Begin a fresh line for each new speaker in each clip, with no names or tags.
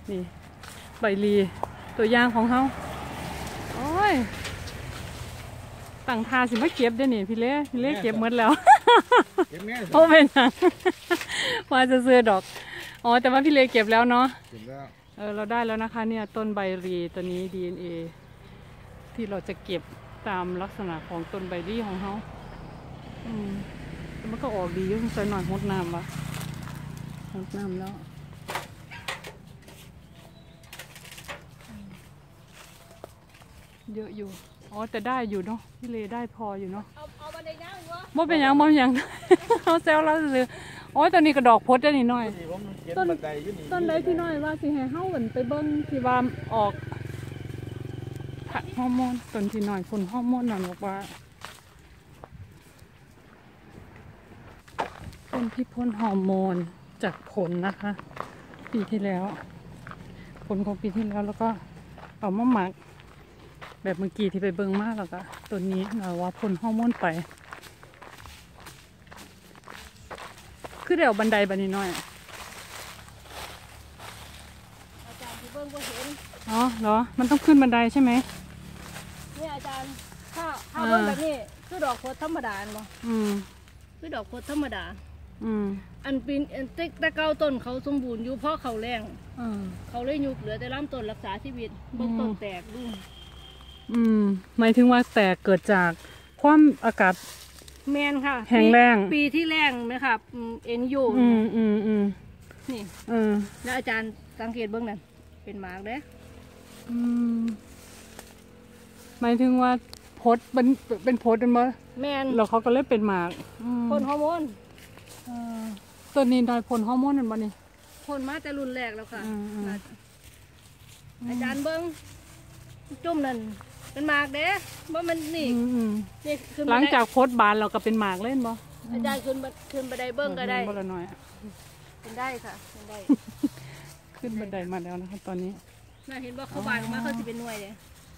นี่ใบลีตัวอย่างของเขาโอ้ยต่างทาสิมาเก็บได้นี่พี่เล่เก็บหมดแล้วโอ้เป็นยังว่าจะซื้อดอกอ๋อแต่ว่าพี่เล่เก็บแล้วเนาะเราได้แล้วนะคะเนี่ยต้นใบรีตัวนี้ DNA ที่เราจะเก็บตามลักษณะของต้นใบรีของเขาแต่มันก็ออกดีอยู่ใส่หน่อยหดน้ำวะหดน้ำแล้วเยอะอยู่อ๋อแต่ได้อยู่เนาะพี่เลได้พออยู่เนาะเอาบันไดย่างวะบ่เป็นยังเขาแซวเราซื้ออ๋อตอนนี้กระดอกพดได้นิดหน่อยต้นใดที่น้อยว่าสิให้เฮ้าเหมือนไปเบิ้งที่ว่าออกผักฮอร์โมนต้นที่น้อยผลฮอร์โมนนั่นบอกว่าต้นที่พ่นฮอร์โมนจากผลนะคะปีที่แล้วผลของปีที่แล้วแล้วก็เอามาหมักแบบเมื่อกี้ที่ไปเบิ่งมากแล้วก็ตัวนี้เราว่าพ่นฮอร์โมนไปคือเดี๋ยวบันไดบันนี้น้อย
อาจารย์ที่เบิ่งบ่เห็น
อ๋อเหรอมันต้องขึ้นบันไดใช่ไหม
เนี่ยอาจารย์ถ้าเบิ่งแบบนี้คือดอกโคตรธรรมดาบ่คือดอกโคตรธรรมดาอันปีนแต่เก้าต้นเขาสมบูรณ์อยู่เพราะเขาแรงเขาเลยยุบเหลือแต่ลำต้นรักษาชีวิตเบิ่งต้นแตกดู
หมายถึงว่าแตกเกิดจากความอากาศ
แมนค่ะ
แห้งแล้ง
ปีที่แรงไหมค่ะเอ็นยูนี่แล้วอาจารย์สังเกตเบื้องนั้นเป็นหมากเด้
หมายถึงว่าพดเป็นพดเป็นมั้ย
แมน
แล้วเขาก็เลยเป็นหมาก
พ่นฮอร์โมน
ตัวนี้โดยพ่นฮอร์โมนนั่นบ่นี่
พ่นมาแต่รุ่นแรกแล้วค่ะอาจารย์เบิ้งจุ่มนั่นเป็นหมากเด้บ่มันนี่
คือหลังจากโพสบานเราก็เป็นหมากเล่นบ่
อาจารย์ขึ้นบันไดเบิ้งก็ได้
บ่ละน้อย
เป็นได้ค่ะเป็นได้
ขึ้นบันไดมาแล้วนะคะตอนนี้
น่าเห็นว่าเขาบานออกมาเขาสิเป็นหน่วยเลย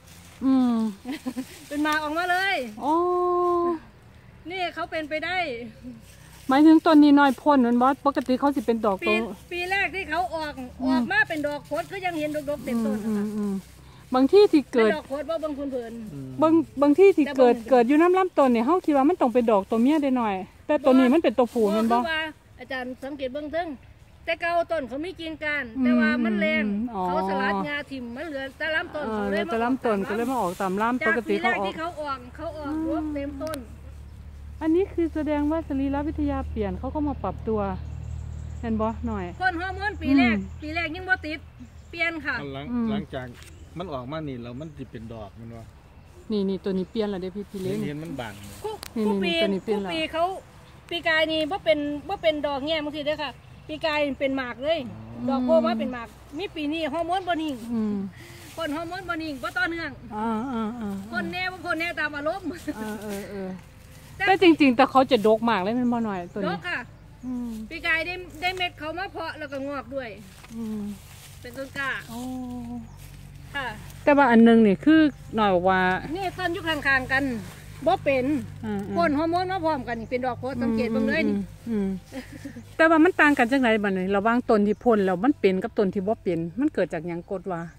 เป็นหมากออกมาเลย
โอ้
นี่เขาเป็นไปได้
หมายถึงต้นนี้น้อยพ่นนั่นบ่ปกติเขาสิเป็นดอกโต
ปีแรกที่เขาออกมาเป็นดอกโคตรก็ยังเห็นดอกเต็มต้น
บางที่ที่เกิด
ดอกโคตรว่าบางคนเพิ่น
บางที่ที่เกิดอยู่น้ำลำต้นเนี่ยเขาคิดว่ามันต้องเป็นดอกตัวเมียได้หน่อยแต่ตัวนี้มันเป็นตัวผู้มันบ่
อาจารย์สังเกตเบื้องต้นแต่เก่าต้นเขาไม่กินกันแต่ว่ามันแรงเขาสลัดงาถิ่มมันเหลือแต่ลำต้นเขาเลย
แต่ลำต้นก็เลยมาออกตามลำปกติเขาออก
ที่เขาออกรวบเต็มต้น
อันนี้คือแสดงว่าสรีรวิทยาเปลี่ยนเขาก็มาปรับตัวเห็นบ่หน่อย
พ่นฮอร์โมนปีแรกยังบ่ติดเปลี่ยนค่ะ
หลังจากมันออกมานี่เรามันจะเป็นดอกมันวะ
นี่ตัวนี้เปลี่ยนแล้วเด้พี่เล้ง
เห็นมันบาน
คู่ปีเขาปีกายนี่ว่าเป็นดอกแง่บางทีได้ค่ะปีกายเป็นหมากเลยดอกโพมาเป็นหมากมีปีนี้ฮอร์โมนบอนิ่งคนฮอร์โมนบอนิ่งเพราะต่อเนื่องคนแน่ตามอารมณ์
แต่จริงๆแต่เขาจะดกมากเลยมันบ่หน่อยตัวนี้
ดกค่ะปีกายได้เม็ดเขามาเพาะแล้วก็งอกด้วยเป็นต้นกล้า
แต่ว่าอันนึงนี่คือหน่อยว่า
นี่ต้นยุคข้างๆกันบ่เป็นพ่นฮอร์โมนมาพร้อมกันนี่เป็นดอกโพสังเกตเบิ่งเลยนี่
แต่ว่ามันต่างกันจังไรบ้างเลยระหว่างต้นที่พ่นแล้วมันเป็นกับต้นที่บ่เป็นมันเกิดจากหยังกดว่า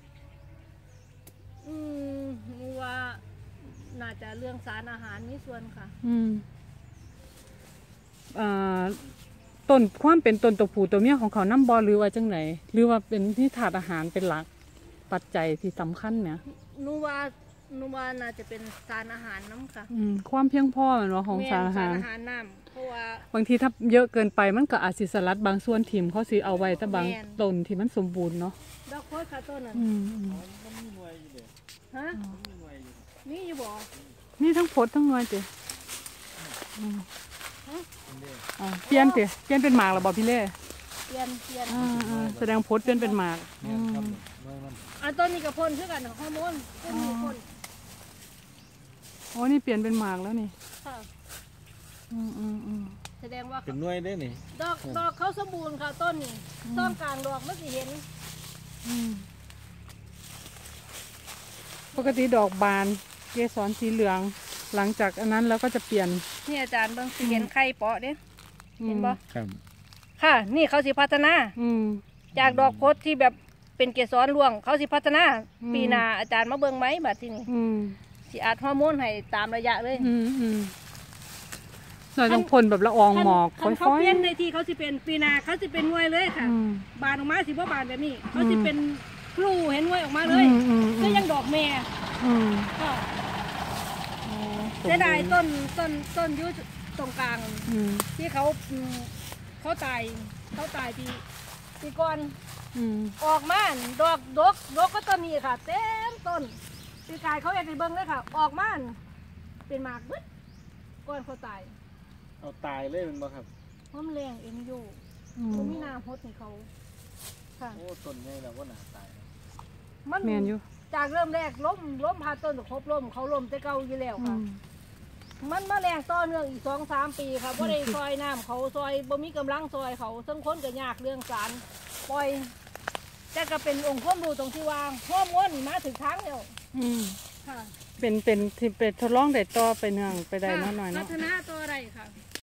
ว่าน่าจะเรื่องสารอาหารมีส่วนค่ะ
ต้นความเป็นต้นตัวผู้ตัวเมียของเขาน้ำบ่หรือว่าจังไหนหรือว่าเป็นที่ถาดอาหารเป็นหลักปัจจัยที่สำคัญเนี่ย
นูว่าน่าจะเป็นสารอาหารน้ำค่ะ
ความเพียงพอเหมือนว่าของสารอาหาร
น้ำเพราะว่า
บางทีถ้าเยอะเกินไปมันก็อาจสิสลัดบางส่วนถิ่มเขาสิเอาไว้แต่บางต้นที่มันสมบูรณ์เนาะ
ดอกโคตรค่ะต้นนั้นฮะนี่อยู่บ่
นี่ทั้งพดทั้งนวลเจ๊เปลี่ยนเป็นหมากหรือบ่พี่เล่
เปลี่ยน
แสดงพดเปลี่ยนเป็นหมาก
อันต้นนี้กับพ่นคือกันฮอร์โมนพ่น
โอ้นี่เปลี่ยนเป็นหมากแล้วนี่
ค่ะแสดงว่า
เป็นหน่วยได้นี่
ดอกเขาสมบูรณ์ค่ะต้นนี่ต้นกลางดอกไม่สิเห็น
ปกติดอกบานเกสรสีเหลืองหลังจากอันนั้นแล้วก็จะเปลี่ยน
นี่อาจารย์บางสิเห็นไข่เปาะเด้เห็นบ่ค่ะนี่เขาสิพัฒนาจากดอกโพธิ์ที่แบบเป็นเกสรร่วงเขาสิพัฒนาปีหน้าอาจารย์มาเบิ่งไหมบัดที่นี่สิอัดฮอร์โมนให้ตามระยะเลย
เราต้องพ่นแบบละอองหมอกค่อยๆ
เขาเปลี่ยนในที่เขาสิเป็นปีหน้าเขาสิเป็นงวยเลยค่ะบานออกมาสิบ่บานแบบนี้เขาสิเป็นพลูเห็นงวยออกมาเลยก็ยังดอกแม่ก็เสียดายต้นยุตรงกลางที่เขาตายปีก่อนออกมาดอกดกก็ต้นนี้ค่ะเต็มต้นปีกายเขาอยากไปเบิ้งเลยค่ะออกมาเป็นหมากบึ้ดก่อนเขาตาย
เอาตายเลยมันบ่ครับ
เพราะมันแรงเอ็มอยู่มันมีน้ำพดให้เขาค่ะ
โอ้ต้นใหญ่แล้วว่าหนาตาย
มันแมนอยู่
จากเริ่มแรกล้มพาต้นครบล้มเขาล้มแต่เก่าอยู่แล้วค่ะมันมาแรงต่อเนื่องอีก2-3 ปีค่ะเพราะได้ซอยน้ำเขาซอยบ่มีกำลังซอยเขาซึ่งคนก็ยากเรื่องสารปล่อยแต่ก็เป็นองค์ความรู้ตรงที่วางข้อมูลมาถึงทางแล้ว
ค่ะเป็นที่เป็นทดลองได้ต่อไปเนื่องไปได้น้อยๆเนาะ
พัฒนาต่อ